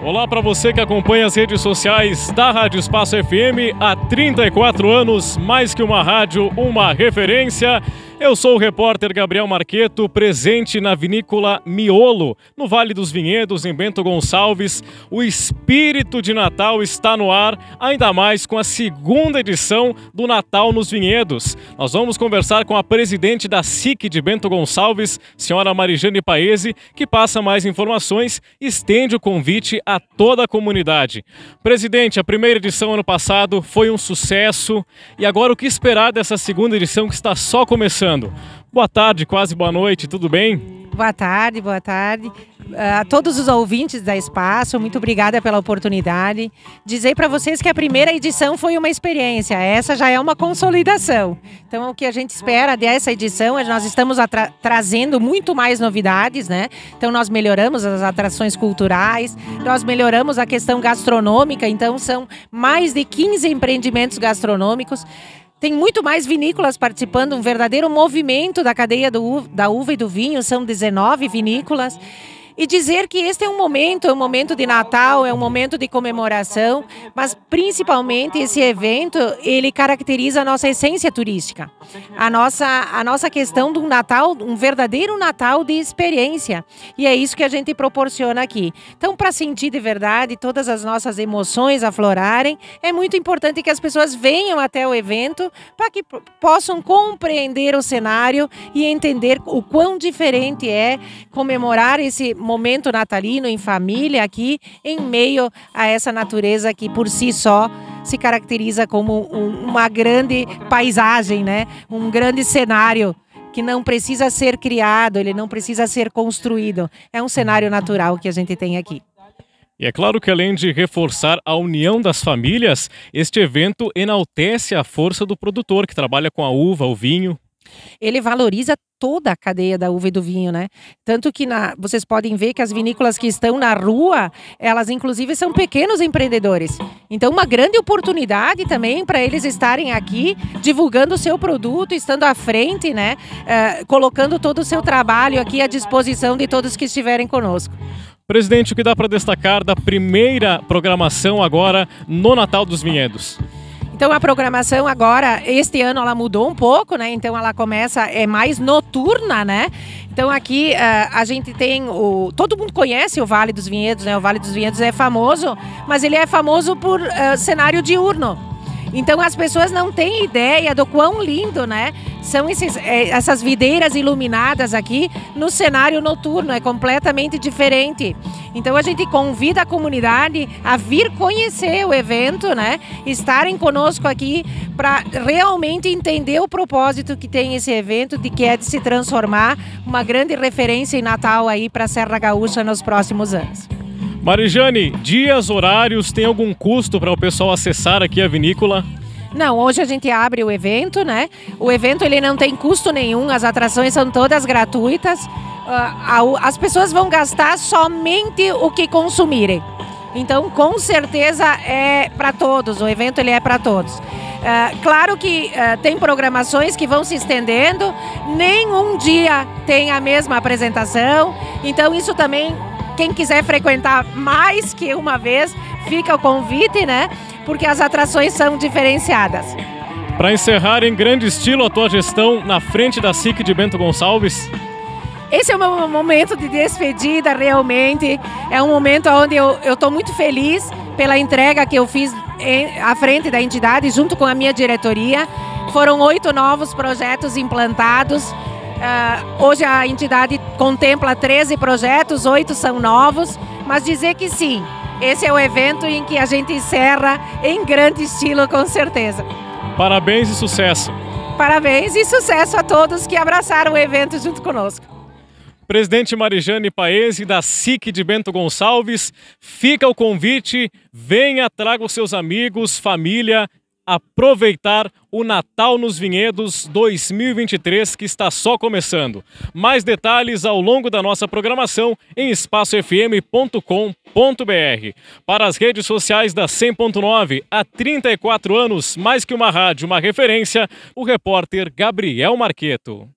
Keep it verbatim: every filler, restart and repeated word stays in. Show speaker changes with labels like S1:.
S1: Olá para você que acompanha as redes sociais da Rádio Espaço F M há trinta e quatro anos, mais que uma rádio, uma referência. Eu sou o repórter Gabriel Marqueto, presente na vinícola Miolo, no Vale dos Vinhedos, em Bento Gonçalves. O espírito de Natal está no ar, ainda mais com a segunda edição do Natal nos Vinhedos. Nós vamos conversar com a presidente da S I C de Bento Gonçalves, senhora Marijane Paese, que passa mais informações e estende o convite a toda a comunidade. Presidente, a primeira edição ano passado foi um sucesso e agora o que esperar dessa segunda edição que está só começando? Boa tarde, quase boa noite, tudo bem?
S2: Boa tarde, boa tarde. A todos os ouvintes da Espaço, muito obrigada pela oportunidade. Dizer para vocês que a primeira edição foi uma experiência, essa já é uma consolidação. Então, o que a gente espera dessa edição é que nós estamos tra trazendo muito mais novidades, né? Então, nós melhoramos as atrações culturais, nós melhoramos a questão gastronômica, então são mais de quinze empreendimentos gastronômicos. Tem muito mais vinícolas participando, um verdadeiro movimento da cadeia do, da uva e do vinho, são dezenove vinícolas. E dizer que este é um momento, é um momento de Natal, é um momento de comemoração, mas principalmente esse evento, ele caracteriza a nossa essência turística. A nossa, a nossa questão do Natal, um verdadeiro Natal de experiência. E é isso que a gente proporciona aqui. Então, para sentir de verdade todas as nossas emoções aflorarem, é muito importante que as pessoas venham até o evento para que possam compreender o cenário e entender o quão diferente é comemorar esse momento natalino em família aqui, em meio a essa natureza que por si só se caracteriza como um, uma grande paisagem, né? Um grande cenário que não precisa ser criado, ele não precisa ser construído. É um cenário natural que a gente tem aqui.
S1: E é claro que além de reforçar a união das famílias, este evento enaltece a força do produtor que trabalha com a uva, o vinho.
S2: Ele valoriza toda a cadeia da uva e do vinho, né? Tanto que na, vocês podem ver que as vinícolas que estão na rua, elas inclusive são pequenos empreendedores. Então, uma grande oportunidade também para eles estarem aqui divulgando o seu produto, estando à frente, né? Uh, colocando todo o seu trabalho aqui à disposição de todos que estiverem conosco.
S1: Presidente, o que dá para destacar da primeira programação agora no Natal dos Vinhedos?
S2: Então a programação agora, este ano ela mudou um pouco, né? Então ela começa, é mais noturna, né? Então aqui uh, a gente tem o... Todo mundo conhece o Vale dos Vinhedos, né? O Vale dos Vinhedos é famoso, mas ele é famoso por uh, cenário diurno. Então as pessoas não têm ideia do quão lindo, né? São esses, essas videiras iluminadas aqui no cenário noturno, é completamente diferente. Então a gente convida a comunidade a vir conhecer o evento, né? Estarem conosco aqui para realmente entender o propósito que tem esse evento, de que é de se transformar uma grande referência em Natal aí para a Serra Gaúcha nos próximos anos.
S1: Marijane, dias, horários, tem algum custo para o pessoal acessar aqui a vinícola?
S2: Não, hoje a gente abre o evento, né? O evento ele não tem custo nenhum, as atrações são todas gratuitas. Uh, as pessoas vão gastar somente o que consumirem. Então, com certeza é para todos, o evento ele é para todos. Uh, claro que uh, tem programações que vão se estendendo, nenhum dia tem a mesma apresentação, então isso também... Quem quiser frequentar mais que uma vez, fica o convite, né? Porque as atrações são diferenciadas.
S1: Para encerrar em grande estilo a tua gestão na frente da S I C de Bento Gonçalves?
S2: Esse é o meu momento de despedida, realmente. É um momento onde eu estou muito feliz pela entrega que eu fiz em, à frente da entidade, junto com a minha diretoria. Foram oito novos projetos implantados. Uh, hoje a entidade contempla treze projetos, oito são novos, mas dizer que sim, esse é o evento em que a gente encerra em grande estilo, com certeza.
S1: Parabéns e sucesso.
S2: Parabéns e sucesso a todos que abraçaram o evento junto conosco.
S1: Presidente Marijane Paese, da S I C de Bento Gonçalves, fica o convite, venha, traga os seus amigos, família, aproveitar o Natal nos Vinhedos dois mil e vinte e três, que está só começando. Mais detalhes ao longo da nossa programação em espaço f m ponto com ponto b r. Para as redes sociais da cem ponto nove, há trinta e quatro anos, mais que uma rádio, uma referência, o repórter Gabriel Marqueto.